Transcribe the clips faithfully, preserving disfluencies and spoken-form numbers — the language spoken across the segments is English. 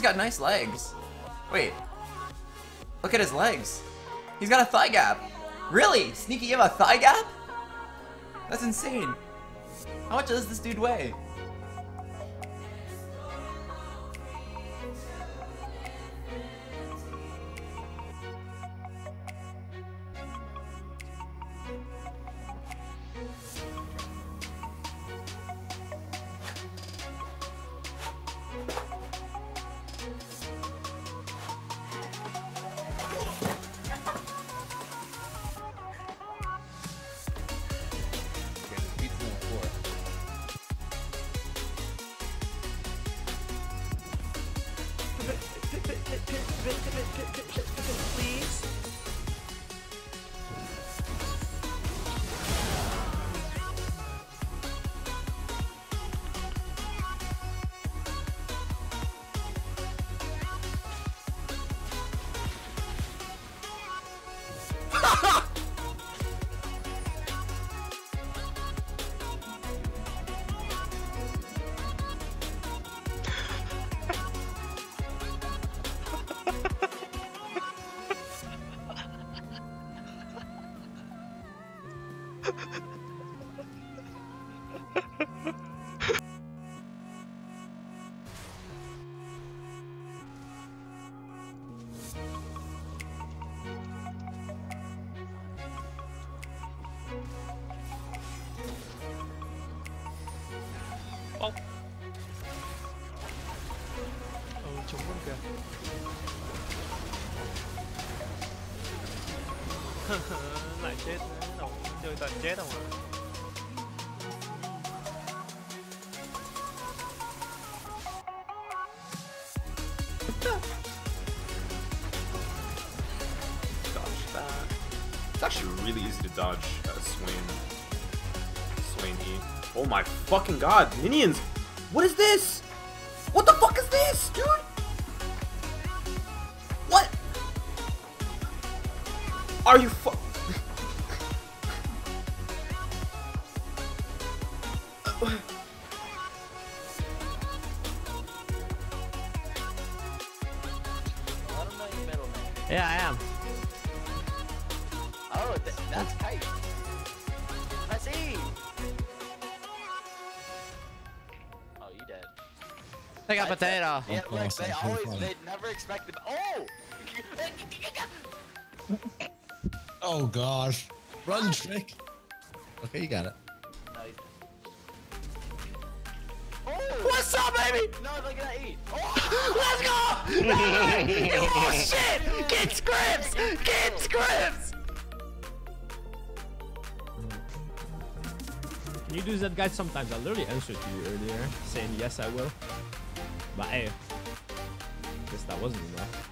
got nice legs. Wait. Look at his legs. He's got a thigh gap. Really? Sneaky, you have a thigh gap? That's insane. How much does this dude weigh? Please. Oh. Ừ, trúng luôn kìa. Lại chết nữa, đâu chơi toàn chết không à. Dodge that. It's actually really easy to dodge uh, Swain. Swain E. Oh my fucking god, minions! What is this? What the fuck is this, dude? What? Are you fu- Yeah, I am. Oh, th that's tight. Press E. Oh, you dead. Take a potato. Yeah, look, they always, they never expect them. Oh! Oh gosh. Run, Trick. Okay, you got it. Nice. Oh! What's up, baby? No, look at that E. Oh! Let's go! Oh, shit! Get scripts! Get scripts! Can you do that, guys? Sometimes I literally answered to you earlier, saying yes, I will. But hey, guess that wasn't enough.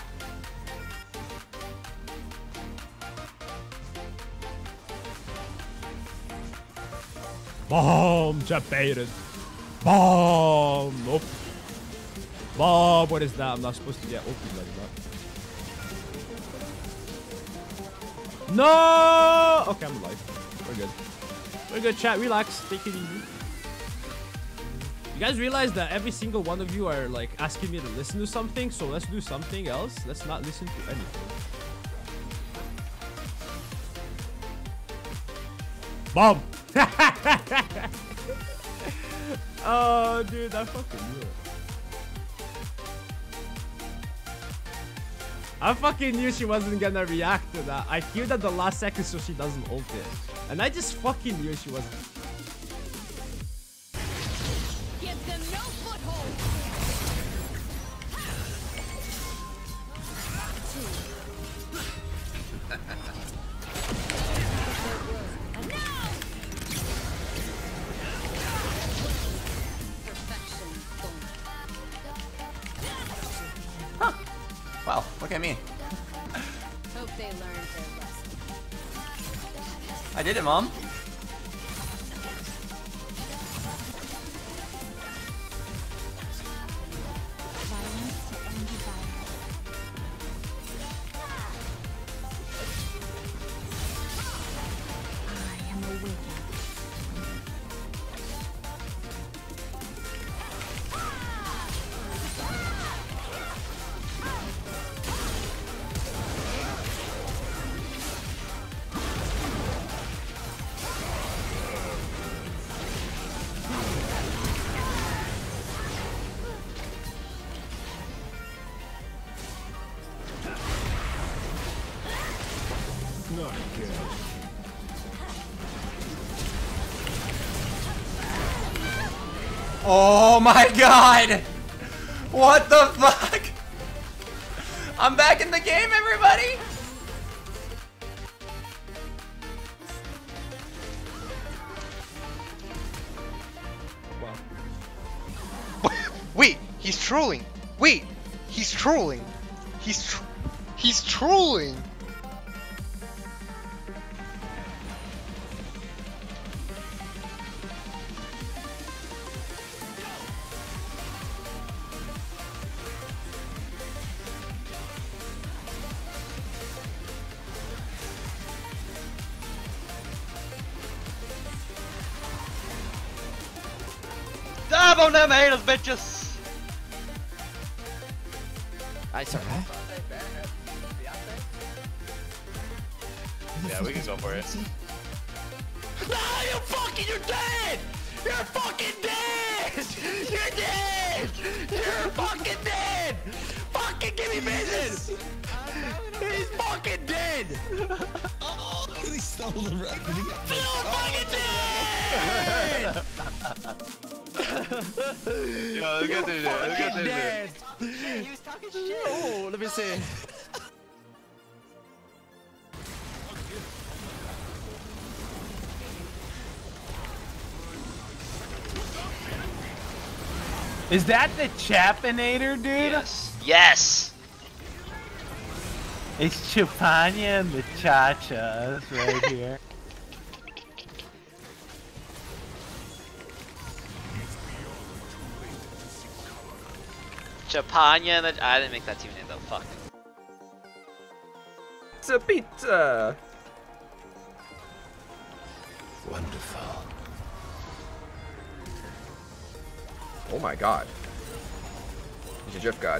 Bomb! Jet baited. Bomb! Nope. Bomb! What is that? I'm not supposed to get open like that. No! Okay, I'm alive. We're good. We're good, chat. Relax. Take it easy. You guys realize that every single one of you are like asking me to listen to something, so let's do something else. Let's not listen to anything. Bomb! Oh, dude, I fucking knew it. I fucking knew she wasn't gonna react to that. I queued at the last second so she doesn't ult it. And I just fucking knew she wasn't. Give them no foothold. Huh. Wow, look at me. Hope they learned their lesson. I did it, Mom. Oh my god! What the fuck? I'm back in the game, everybody! Wait, he's trolling. Wait, he's trolling. He's tr he's trolling. Dab on them haters, bitches! I sorry. Yeah, we can go for it. Nah, you fucking, you're dead! You're fucking dead! You're dead! You're fucking dead! Fucking give me business! He's fucking dead! Oh, he stole the record. You're fucking dead! Yo, let's get this shit. Let's get this Dead! shit. He was talking shit! Oh, let me see. Is that the Chapinator, dude? Yes. Yes. It's Chapanya and the Chachas right here. Chapanya and the I didn't make that team name though. Fuck. Pizza, pizza. Wonderful. Oh my god. He's a drift god.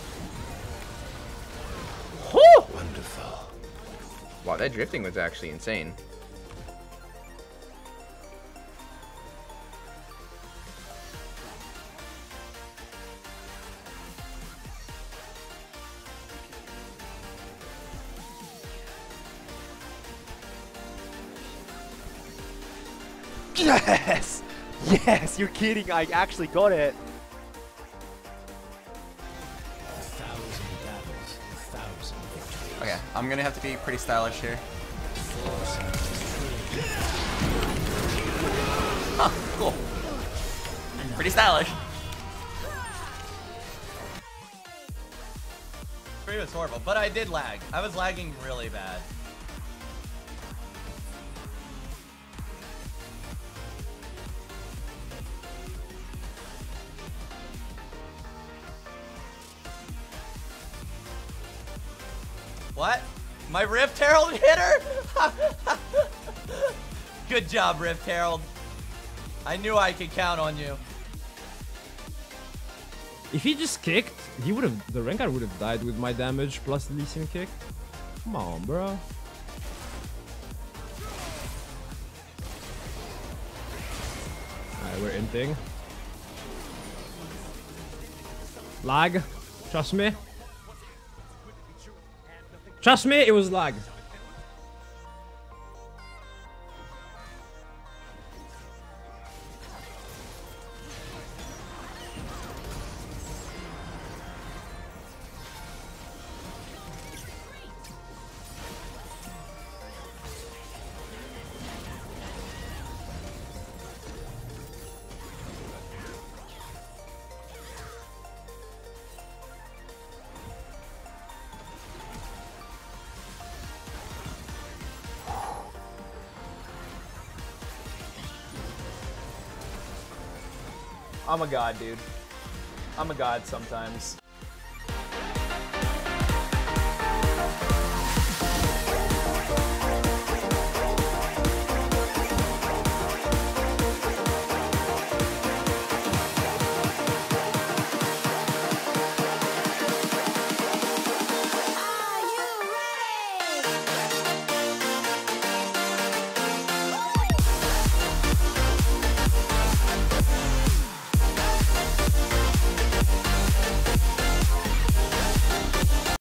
Wonderful. Wow, that drifting was actually insane. Yes! Yes, you're kidding, I actually got it. A thousand battles, a thousand victories. Okay, I'm gonna have to be pretty stylish here. Huh, cool. Pretty stylish. It was horrible, but I did lag. I was lagging really bad. What? My Rift Herald hit her? Good job, Rift Herald. I knew I could count on you. If he just kicked, he would have. The Rengar would have died with my damage plus the Lee Sin kick. Come on, bro. Alright, we're inting. Lag. Trust me. Trust me, it was lag. I'm a god, dude. I'm a god sometimes.